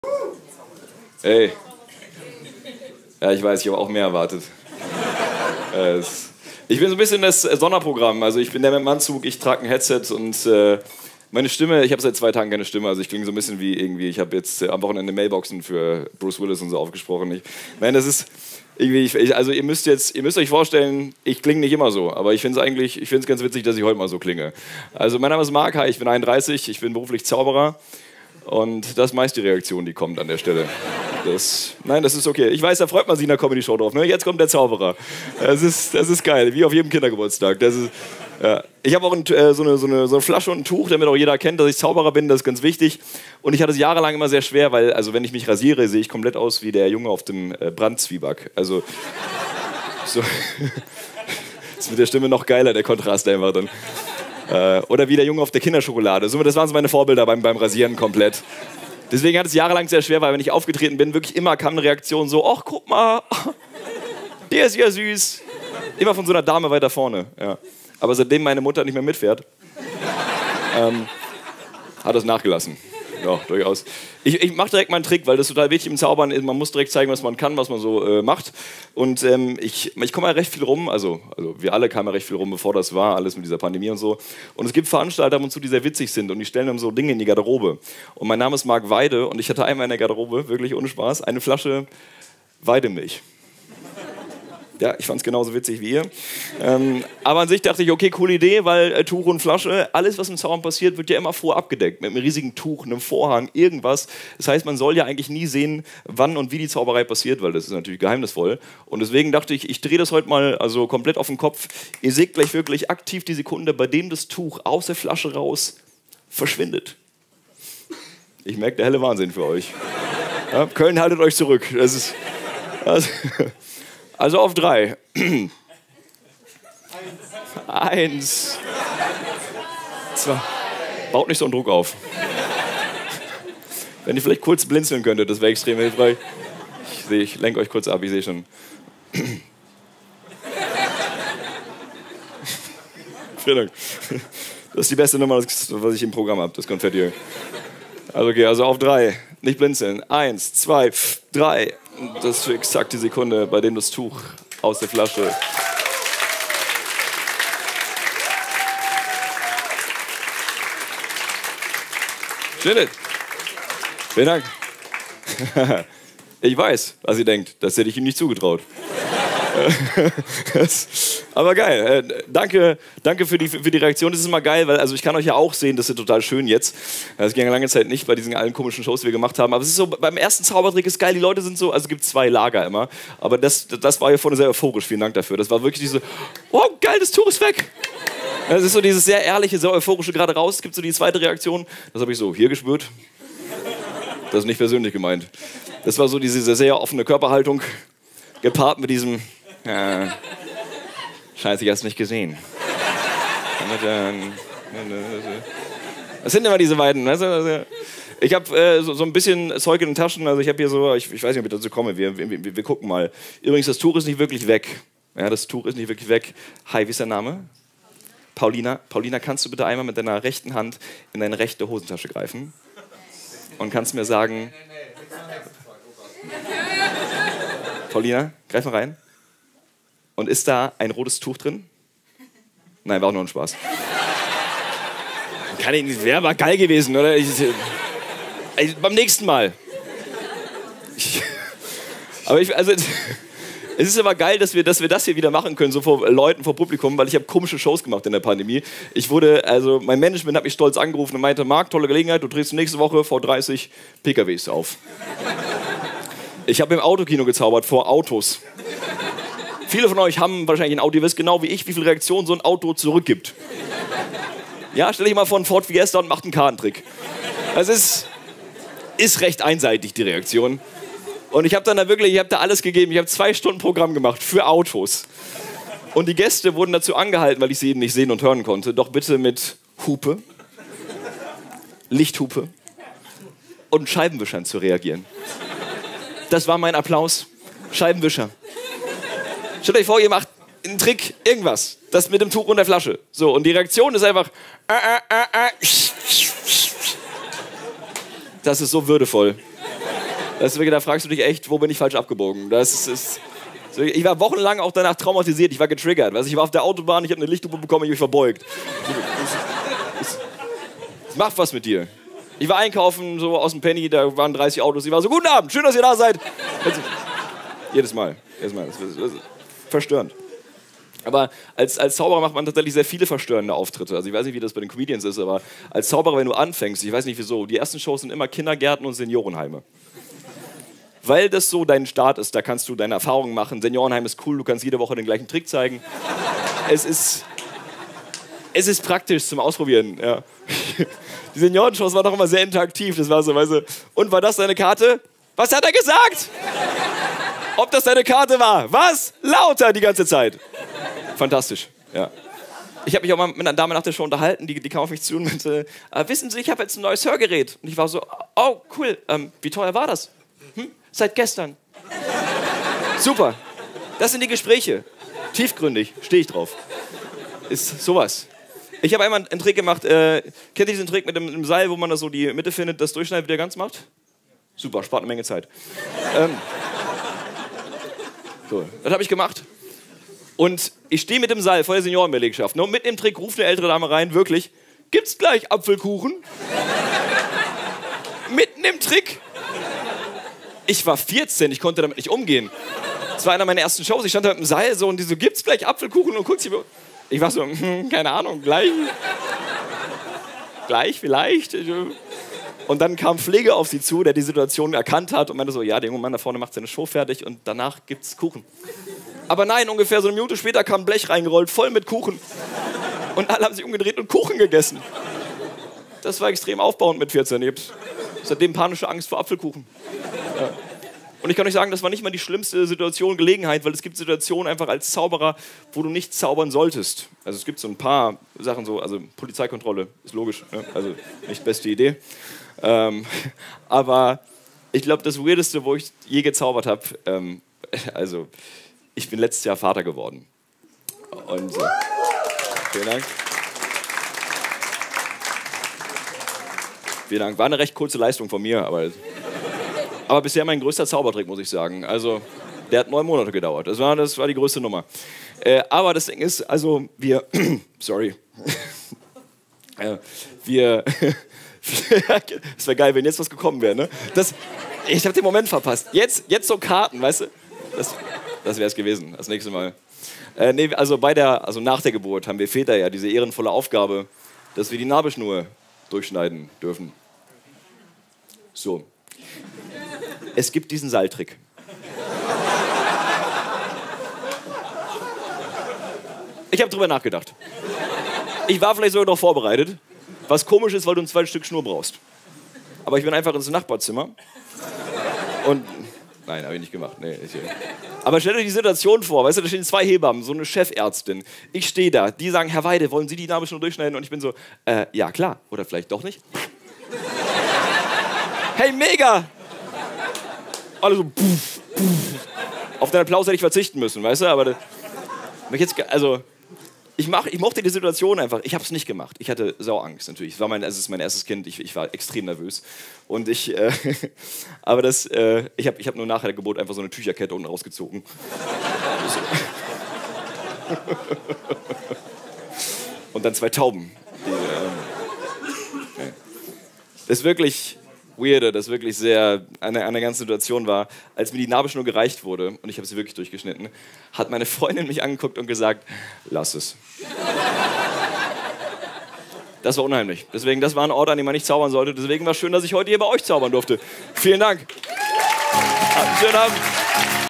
Ey. Ja, ich weiß, ich habe auch mehr erwartet. Ich bin so ein bisschen das Sonderprogramm. Also ich bin der mit dem Anzug, ich trage ein Headset und meine Stimme, ich habe seit 2 Tagen keine Stimme. Also ich klinge so ein bisschen wie irgendwie, ich habe jetzt am Wochenende Mailboxen für Bruce Willis und so aufgesprochen. Nein, das ist irgendwie, also ihr müsst euch vorstellen, ich klinge nicht immer so. Aber ich finde es ganz witzig, dass ich heute mal so klinge. Also mein Name ist Marc, ich bin 31, ich bin beruflich Zauberer. Und das ist meist die Reaktion, die kommt an der Stelle. Nein, das ist okay. Ich weiß, da freut man sich in der Comedy-Show drauf. Ne? Jetzt kommt der Zauberer. Das ist geil, wie auf jedem Kindergeburtstag. Ja. Ich habe auch so eine Flasche und ein Tuch, damit auch jeder kennt, dass ich Zauberer bin. Das ist ganz wichtig. Und ich hatte es jahrelang immer sehr schwer, weil, also wenn ich mich rasiere, sehe ich komplett aus wie der Junge auf dem Brandzwieback. Also, so. Ist mit der Stimme noch geiler, der Kontrast einfach dann. Oder wie der Junge auf der Kinderschokolade. Das waren so meine Vorbilder beim Rasieren komplett. Deswegen hat es jahrelang sehr schwer, weil wenn ich aufgetreten bin, wirklich immer kam eine Reaktion so, ach guck mal, der ist ja süß. Immer von so einer Dame weiter vorne. Ja. Aber seitdem meine Mutter nicht mehr mitfährt, hat es nachgelassen. Ja, durchaus. Ich mache direkt mal einen Trick, weil das total wichtig im Zaubern ist. Man muss direkt zeigen, was man kann, was man so macht. Und ich komme ja recht viel rum, also wir alle kamen ja recht viel rum, bevor das war, alles mit dieser Pandemie und so. Und es gibt Veranstalter ab und zu, die sehr witzig sind und die stellen dann so Dinge in die Garderobe. Und mein Name ist Marc Weide und ich hatte einmal in der Garderobe, wirklich ohne Spaß, eine Flasche Weidemilch. Ja, ich fand es genauso witzig wie ihr. Aber an sich dachte ich, okay, coole Idee, weil Tuch und Flasche, alles, was im Zaubern passiert, wird ja immer vorher abgedeckt. Mit einem riesigen Tuch, einem Vorhang, irgendwas. Das heißt, man soll ja eigentlich nie sehen, wann und wie die Zauberei passiert, weil das ist natürlich geheimnisvoll. Und deswegen dachte ich, ich drehe das heute mal also komplett auf den Kopf. Ihr seht gleich wirklich aktiv die Sekunde, bei dem das Tuch aus der Flasche raus verschwindet. Ich merke, der helle Wahnsinn für euch. Ja, Köln, haltet euch zurück. Das ist... Also auf 3. 1. 2. Baut nicht so einen Druck auf. Wenn ihr vielleicht kurz blinzeln könntet, das wäre extrem hilfreich. Ich lenke euch kurz ab, ich sehe schon. Vielen Dank. Das ist die beste Nummer, was ich im Programm habe, das Konfetti. Also okay, also auf 3. Nicht blinzeln. 1, 2, 3. Das ist für exakt die Sekunde, bei dem das Tuch aus der Flasche... Schön. Vielen Dank. Ich weiß, was ihr denkt. Das hätte ich ihm nicht zugetraut. Aber geil. Danke für die Reaktion. Das ist immer geil, weil also ich kann euch ja auch sehen, das ist total schön jetzt. Das ging ja lange Zeit nicht bei diesen allen komischen Shows, die wir gemacht haben. Aber es ist so, beim ersten Zaubertrick ist geil, die Leute sind so, also es gibt 2 Lager immer. Aber das war hier vorne sehr euphorisch, vielen Dank dafür. Das war wirklich diese, oh geil, das Tuch ist weg. Das ist so dieses sehr ehrliche, sehr euphorische gerade raus. Es gibt so die zweite Reaktion, das habe ich so hier gespürt. Das ist nicht persönlich gemeint. Das war so diese sehr offene Körperhaltung, gepaart mit diesem... Scheiße, ich hab's nicht gesehen. Das sind immer diese beiden. Ich habe so ein bisschen Zeug in den Taschen. Also ich habe hier so, ich weiß nicht, ob ich dazu komme. Wir gucken mal. Übrigens, das Tuch ist nicht wirklich weg. Ja, das Tuch ist nicht wirklich weg. Hi, wie ist dein Name? Paulina. Paulina, kannst du bitte einmal mit deiner rechten Hand in deine rechte Hosentasche greifen? Und kannst mir sagen... Paulina, greif mal rein. Und ist da ein rotes Tuch drin? Nein, war auch nur ein Spaß. Kann ich nicht, wäre aber geil gewesen, oder? Beim nächsten Mal. Es ist aber geil, dass wir das hier wieder machen können, so vor Leuten, vor Publikum, weil ich habe komische Shows gemacht in der Pandemie. Mein Management hat mich stolz angerufen und meinte, Marc, tolle Gelegenheit, du drehst nächste Woche vor 30 PKWs auf. Ich habe im Autokino gezaubert, vor Autos. Viele von euch haben wahrscheinlich ein Auto, ihr wisst genau wie ich, wie viel Reaktion so ein Auto zurückgibt. Ja, stell dich mal vor einen Ford Fiesta und macht einen Kartentrick. Das ist recht einseitig, die Reaktion. Und ich habe da alles gegeben. Ich habe 2 Stunden Programm gemacht für Autos. Und die Gäste wurden dazu angehalten, weil ich sie eben nicht sehen und hören konnte, doch bitte mit Hupe, Lichthupe und Scheibenwischern zu reagieren. Das war mein Applaus. Scheibenwischer. Stellt euch vor, ihr macht einen Trick, irgendwas. Das mit dem Tuch und der Flasche. So, und die Reaktion ist einfach... Das ist so würdevoll. Das ist wirklich, da fragst du dich echt, wo bin ich falsch abgebogen? Das ist ich war wochenlang auch danach traumatisiert, ich war getriggert. Ich war auf der Autobahn, ich habe eine Lichthupe bekommen, ich habe mich verbeugt. Das macht was mit dir. Ich war einkaufen, so aus dem Penny, da waren 30 Autos. Ich war so, guten Abend, schön, dass ihr da seid. Jedes Mal. Das ist verstörend. Aber als Zauberer macht man tatsächlich sehr viele verstörende Auftritte. Also ich weiß nicht, wie das bei den Comedians ist, aber als Zauberer, wenn du anfängst, ich weiß nicht wieso, die ersten Shows sind immer Kindergärten und Seniorenheime. Weil das so dein Start ist, da kannst du deine Erfahrungen machen. Seniorenheim ist cool, du kannst jede Woche den gleichen Trick zeigen. Es ist praktisch zum Ausprobieren. Ja. Die Seniorenshows waren doch immer sehr interaktiv. Das war so, weißt du, und war das deine Karte? Was hat er gesagt? Ob das deine Karte war? Was? Lauter die ganze Zeit. Fantastisch, ja. Ich habe mich auch mal mit einer Dame nach der Show unterhalten, die kam auf mich zu und meinte, wissen Sie, ich habe jetzt ein neues Hörgerät. Und ich war so, oh cool, wie teuer war das? Seit gestern. Super. Das sind die Gespräche. Tiefgründig, stehe ich drauf. Ist sowas. Ich habe einmal einen Trick gemacht. Kennt ihr diesen Trick mit dem Seil, wo man da so die Mitte findet, das durchschneidet, wieder ganz macht? Super, spart eine Menge Zeit. So, das habe ich gemacht. Und ich stehe mit dem Seil vor der Seniorenbelegschaft. Und mit dem Trick ruft eine ältere Dame rein, wirklich, gibt's gleich Apfelkuchen? Mitten im Trick. Ich war 14, ich konnte damit nicht umgehen. Das war einer meiner ersten Shows, ich stand da mit dem Seil so und die so, gibt's gleich Apfelkuchen? Und guckt sie mir. Ich war so, keine Ahnung, gleich. Gleich, vielleicht. Und dann kam Pflege auf sie zu, der die Situation erkannt hat und meinte so, ja, der junge Mann da vorne macht seine Show fertig und danach gibt's Kuchen. Aber nein, ungefähr so eine Minute später kam ein Blech reingerollt, voll mit Kuchen. Und alle haben sich umgedreht und Kuchen gegessen. Das war extrem aufbauend mit 14. Ich hab seitdem panische Angst vor Apfelkuchen. Ja. Und ich kann euch sagen, das war nicht mal die schlimmste Situation, Gelegenheit, weil es gibt Situationen einfach als Zauberer, wo du nicht zaubern solltest. Also es gibt so ein paar Sachen so, also Polizeikontrolle, ist logisch, ne? Also nicht beste Idee. Aber ich glaube, das Weirdeste, wo ich je gezaubert habe, also ich bin letztes Jahr Vater geworden. Und vielen Dank. Vielen Dank. War eine recht kurze Leistung von mir, aber bisher mein größter Zaubertrick, muss ich sagen. Also, der hat 9 Monate gedauert. Das war die größte Nummer. Aber das Ding ist, also wir, sorry, es wäre geil, wenn jetzt was gekommen wäre, ne? Ich habe den Moment verpasst. Jetzt so Karten, weißt du? Das wäre es gewesen, das nächste Mal. Nee, also nach der Geburt haben wir Väter ja diese ehrenvolle Aufgabe, dass wir die Nabelschnur durchschneiden dürfen. So. Es gibt diesen Seiltrick. Ich habe drüber nachgedacht. Ich war vielleicht sogar noch vorbereitet, was komisch ist, weil du ein zweites Stück Schnur brauchst. Aber ich bin einfach ins Nachbarzimmer und... Nein, habe ich nicht gemacht. Nee, aber stell dir die Situation vor, weißt du, da stehen 2 Hebammen, so eine Chefärztin. Ich stehe da, die sagen, Herr Weide, wollen Sie die Nabelschnur durchschneiden? Und ich bin so, ja klar, oder vielleicht doch nicht. Hey, mega! Alle so, puff, puff. Auf den Applaus hätte ich verzichten müssen, weißt du, aber ich mochte die Situation einfach. Ich habe es nicht gemacht. Ich hatte Sauangst natürlich. Es ist mein erstes Kind. Ich war extrem nervös. Und aber ich hab nur nach der Geburt einfach so eine Tücherkette unten rausgezogen. Und dann 2 Tauben. Das ist wirklich Weirde, das wirklich sehr an der ganzen Situation war, als mir die Nabelschnur gereicht wurde, und ich habe sie wirklich durchgeschnitten, hat meine Freundin mich angeguckt und gesagt, lass es. Das war unheimlich. Deswegen, das war ein Ort, an dem man nicht zaubern sollte. Deswegen war es schön, dass ich heute hier bei euch zaubern durfte. Vielen Dank. Schönen Abend.